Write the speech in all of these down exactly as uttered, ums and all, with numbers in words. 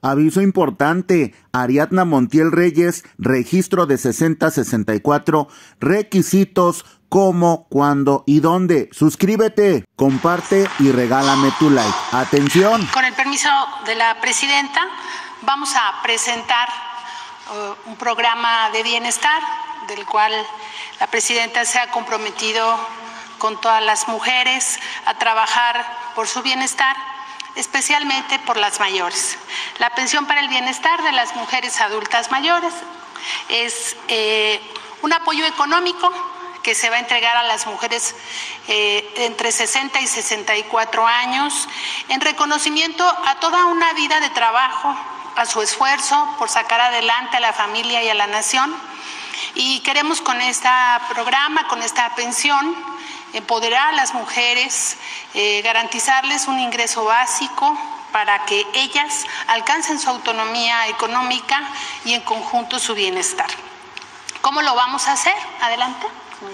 Aviso importante, Ariadna Montiel Reyes, registro de sesenta sesenta y cuatro, requisitos, cómo, cuándo y dónde. Suscríbete, comparte y regálame tu like. ¡Atención! Con el permiso de la presidenta, vamos a presentar uh, un programa de bienestar del cual la presidenta se ha comprometido con todas las mujeres a trabajar por su bienestar, especialmente por las mayores. La pensión para el bienestar de las mujeres adultas mayores es eh, un apoyo económico que se va a entregar a las mujeres eh, entre sesenta y sesenta y cuatro años en reconocimiento a toda una vida de trabajo, a su esfuerzo por sacar adelante a la familia y a la nación. Y queremos con este programa, con esta pensión, empoderar a las mujeres, eh, garantizarles un ingreso básico para que ellas alcancen su autonomía económica y en conjunto su bienestar. ¿Cómo lo vamos a hacer? Adelante.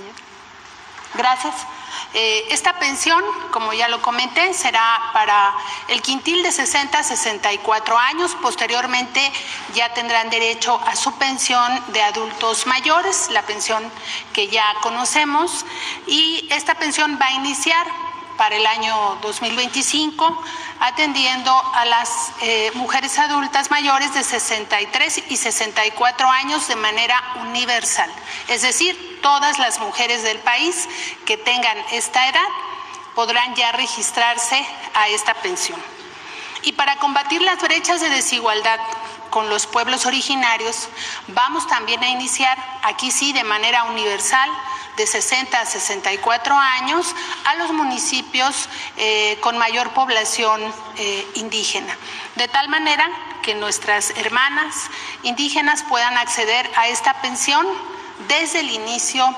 Gracias. Eh, esta pensión, como ya lo comenté, será para el quintil de sesenta a sesenta y cuatro años. Posteriormente ya tendrán derecho a su pensión de adultos mayores, la pensión que ya conocemos, y esta pensión va a iniciar para el año dos mil veinticinco, atendiendo a las eh, mujeres adultas mayores de sesenta y tres y sesenta y cuatro años de manera universal. Es decir, todas las mujeres del país que tengan esta edad podrán ya registrarse a esta pensión. Y para combatir las brechas de desigualdad con los pueblos originarios, vamos también a iniciar, aquí sí de manera universal, de sesenta a sesenta y cuatro años, a los municipios eh, con mayor población eh, indígena. De tal manera que nuestras hermanas indígenas puedan acceder a esta pensión desde el inicio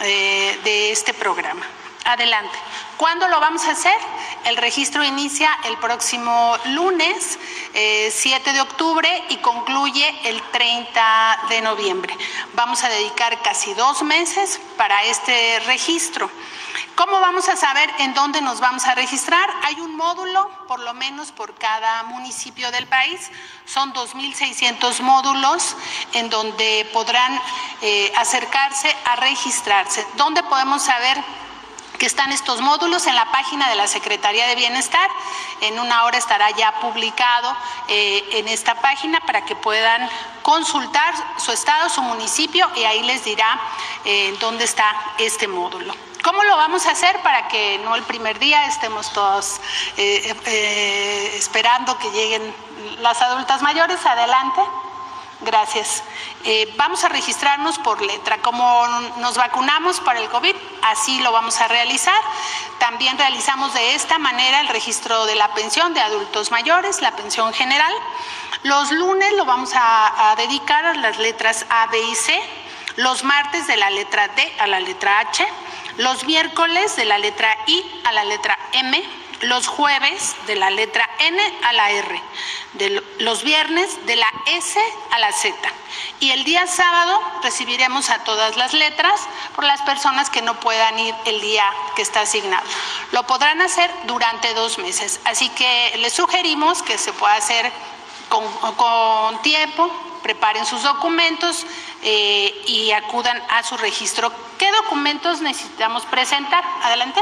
eh, de este programa. Adelante. ¿Cuándo lo vamos a hacer? El registro inicia el próximo lunes, eh, siete de octubre, y concluye el treinta de noviembre. Vamos a dedicar casi dos meses para este registro. ¿Cómo vamos a saber en dónde nos vamos a registrar? Hay un módulo, por lo menos por cada municipio del país. Son dos mil seiscientos módulos en donde podrán eh, acercarse a registrarse. ¿Dónde podemos saber que están estos módulos? En la página de la Secretaría de Bienestar? En una hora estará ya publicado eh, en esta página para que puedan consultar su estado, su municipio, y ahí les dirá eh, dónde está este módulo. ¿Cómo lo vamos a hacer para que no el primer día estemos todos eh, eh, esperando que lleguen las adultas mayores? Adelante. Gracias. Eh, vamos a registrarnos por letra. Como nos vacunamos para el COVID, así lo vamos a realizar. También realizamos de esta manera el registro de la pensión de adultos mayores, la pensión general. Los lunes lo vamos a, a dedicar a las letras A, B y C. Los martes de la letra D a la letra H. Los miércoles de la letra I a la letra M. Los jueves de la letra N a la R, de los viernes de la S a la Z, y el día sábado recibiremos a todas las letras por las personas que no puedan ir el día que está asignado. Lo podrán hacer durante dos meses, así que les sugerimos que se pueda hacer con, con tiempo. Preparen sus documentos eh, y acudan a su registro. ¿Qué documentos necesitamos presentar? Adelante.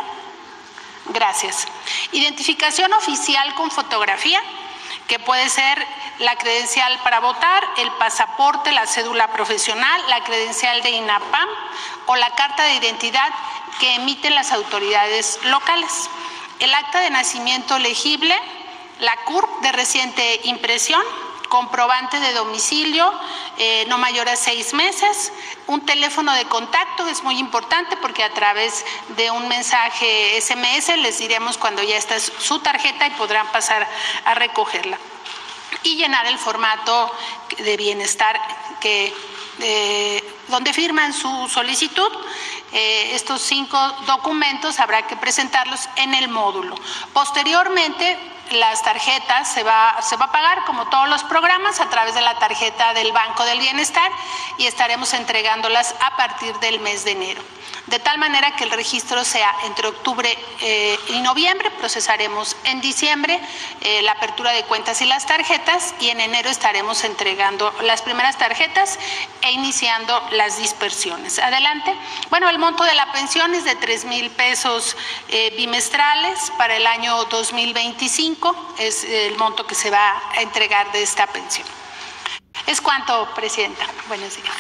Gracias. Identificación oficial con fotografía, que puede ser la credencial para votar, el pasaporte, la cédula profesional, la credencial de INAPAM o la carta de identidad que emiten las autoridades locales. El acta de nacimiento legible, la C U R P de reciente impresión, comprobante de domicilio eh, no mayor a seis meses, un teléfono de contacto. Es muy importante porque a través de un mensaje S M S les diremos cuando ya está su tarjeta y podrán pasar a recogerla. Y llenar el formato de bienestar que, eh, donde firman su solicitud. Eh, estos cinco documentos habrá que presentarlos en el módulo. Posteriormente las tarjetas se va, se va a pagar como todos los programas a través de la tarjeta del Banco del Bienestar y estaremos entregándolas a partir del mes de enero. De tal manera que el registro sea entre octubre eh, y noviembre, procesaremos en diciembre eh, la apertura de cuentas y las tarjetas y en enero estaremos entregando las primeras tarjetas e iniciando las dispersiones. Adelante. Bueno, el monto de la pensión es de tres mil pesos eh, bimestrales para el año dos mil veinticinco, es el monto que se va a entregar de esta pensión. Es cuanto, Presidenta. Buenos días.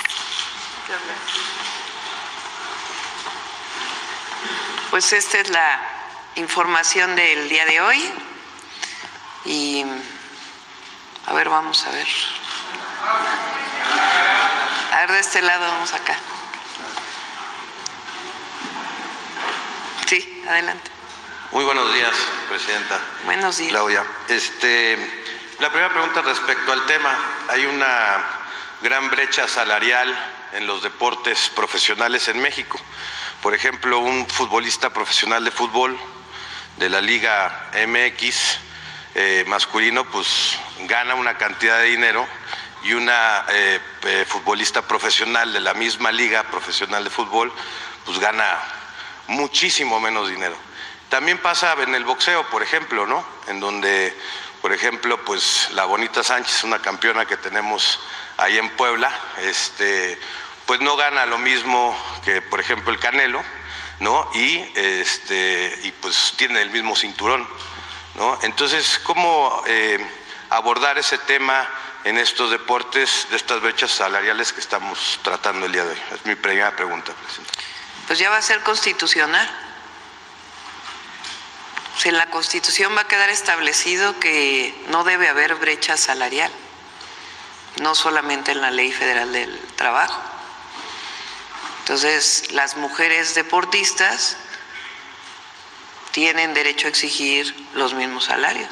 Pues esta es la información del día de hoy y a ver, vamos a ver. A ver, de este lado, vamos acá. Sí, adelante. Muy buenos días, Presidenta. Buenos días. Claudia. Este, la primera pregunta respecto al tema. Hay una gran brecha salarial en los deportes profesionales en México. Por ejemplo, un futbolista profesional de fútbol de la Liga M X eh, masculino, pues gana una cantidad de dinero y una eh, eh, futbolista profesional de la misma liga profesional de fútbol, pues gana muchísimo menos dinero. También pasa en el boxeo, por ejemplo, ¿no? En donde, por ejemplo, pues la Bonita Sánchez, una campeona que tenemos ahí en Puebla, este... pues no gana lo mismo que, por ejemplo, el Canelo, ¿no? Y, este, y pues tiene el mismo cinturón, ¿no? Entonces, ¿cómo eh, abordar ese tema en estos deportes, de estas brechas salariales que estamos tratando el día de hoy? Es mi primera pregunta, Presidenta. Pues ya va a ser constitucional. Si en la Constitución va a quedar establecido que no debe haber brecha salarial, no solamente en la Ley Federal del Trabajo. Entonces, las mujeres deportistas tienen derecho a exigir los mismos salarios.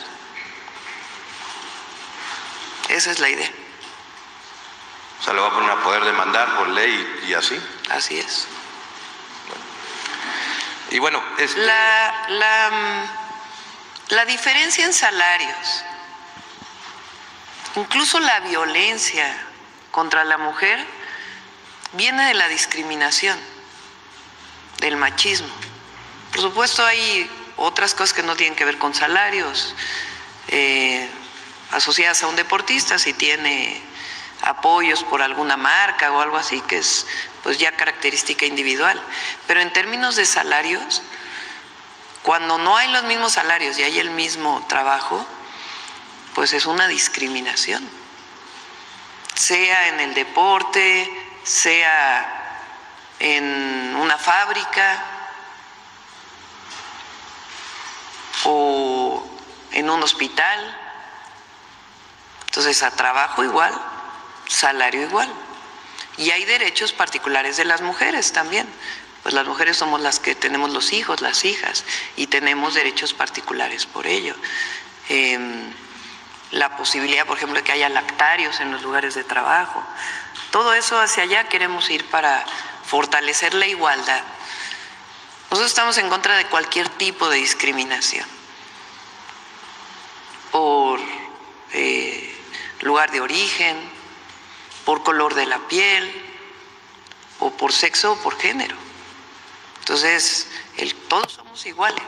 Esa es la idea. O sea, lo van a poder demandar por ley y, y así. Así es. Bueno. Y bueno, este... la, la, la diferencia en salarios, incluso la violencia contra la mujer, viene de la discriminación, del machismo. Por supuesto, hay otras cosas que no tienen que ver con salarios, eh, asociadas a un deportista, si tiene apoyos por alguna marca o algo así, que es pues ya característica individual. Pero en términos de salarios, cuando no hay los mismos salarios y hay el mismo trabajo, pues es una discriminación, sea en el deporte, sea en una fábrica o en un hospital. Entonces, a trabajo igual, salario igual. Y hay derechos particulares de las mujeres también. Pues las mujeres somos las que tenemos los hijos, las hijas, y tenemos derechos particulares por ello. Eh, la posibilidad, por ejemplo, de que haya lactarios en los lugares de trabajo. Todo eso hacia allá queremos ir para fortalecer la igualdad. Nosotros estamos en contra de cualquier tipo de discriminación por eh, lugar de origen, por color de la piel, o por sexo o por género. Entonces, el, todos somos iguales.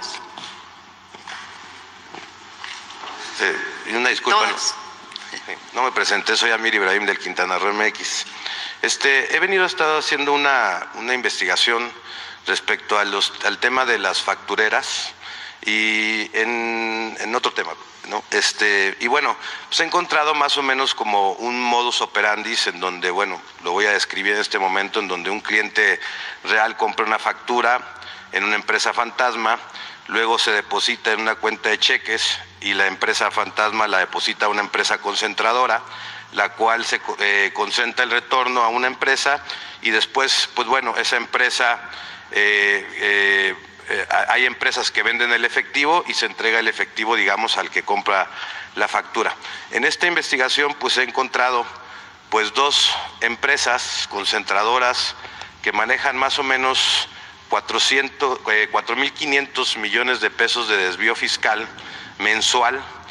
Sí, y una disculpa. Todos. No me presenté, soy Amir Ibrahim del Quintana Roo M X. Este, he venido, he estado haciendo una, una investigación respecto a los, al tema de las factureras y en, en otro tema, ¿no? Este, y bueno, pues he encontrado más o menos como un modus operandi en donde, bueno, lo voy a describir en este momento, en donde un cliente real compra una factura en una empresa fantasma, luego se deposita en una cuenta de cheques y la empresa fantasma la deposita a una empresa concentradora, la cual se eh, concentra el retorno a una empresa y después, pues bueno, esa empresa, eh, eh, eh, hay empresas que venden el efectivo y se entrega el efectivo, digamos, al que compra la factura. En esta investigación, pues he encontrado pues dos empresas concentradoras que manejan más o menos cuatro mil quinientos millones de pesos de desvío fiscal mensual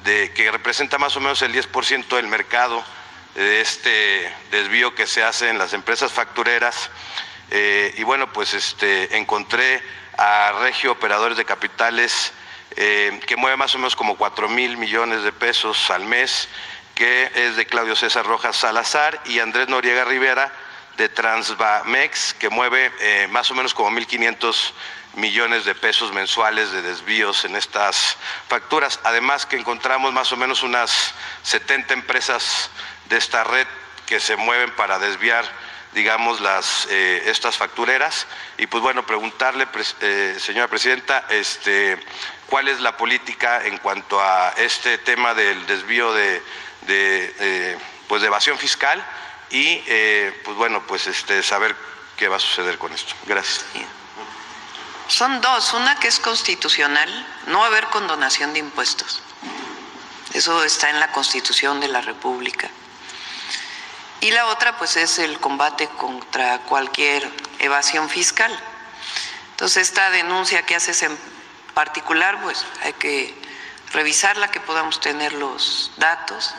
de, que representa más o menos el diez por ciento del mercado de este desvío que se hace en las empresas factureras. Eh, y bueno, pues este, encontré a Regio Operadores de Capitales, eh, que mueve más o menos como cuatro mil millones de pesos al mes, que es de Claudio César Rojas Salazar, y Andrés Noriega Rivera, de Transbamex, que mueve eh, más o menos como mil quinientos millones de pesos mensuales de desvíos en estas facturas. Además que encontramos más o menos unas setenta empresas de esta red que se mueven para desviar, digamos, las eh, estas factureras. Y pues bueno, preguntarle, eh, señora presidenta, este, cuál es la política en cuanto a este tema del desvío de, de, eh, pues de evasión fiscal y eh, pues bueno, pues este, saber qué va a suceder con esto. Gracias. Son dos, una que es constitucional, no va a haber condonación de impuestos. Eso está en la Constitución de la República. Y la otra, pues, es el combate contra cualquier evasión fiscal. Entonces, esta denuncia que haces en particular, pues, hay que revisarla, que podamos tener los datos.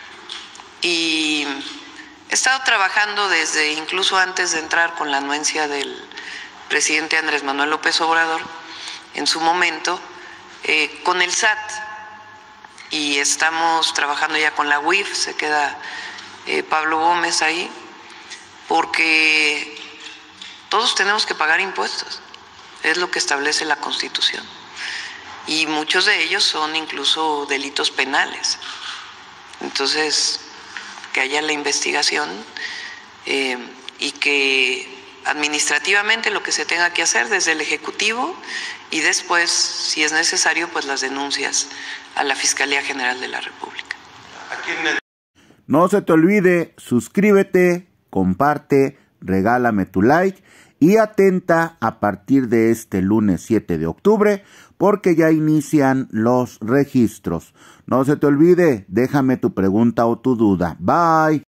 Y he estado trabajando desde, incluso antes de entrar con la anuencia del presidente Andrés Manuel López Obrador, en su momento, eh, con el S A T. Y estamos trabajando ya con la U I F, se queda eh, Pablo Gómez ahí, porque todos tenemos que pagar impuestos, es lo que establece la Constitución. Y muchos de ellos son incluso delitos penales. Entonces, que haya la investigación eh, y que administrativamente lo que se tenga que hacer desde el Ejecutivo y después, si es necesario, pues las denuncias a la Fiscalía General de la República. No se te olvide, suscríbete, comparte, regálame tu like y atenta a partir de este lunes siete de octubre porque ya inician los registros. No se te olvide, déjame tu pregunta o tu duda. Bye.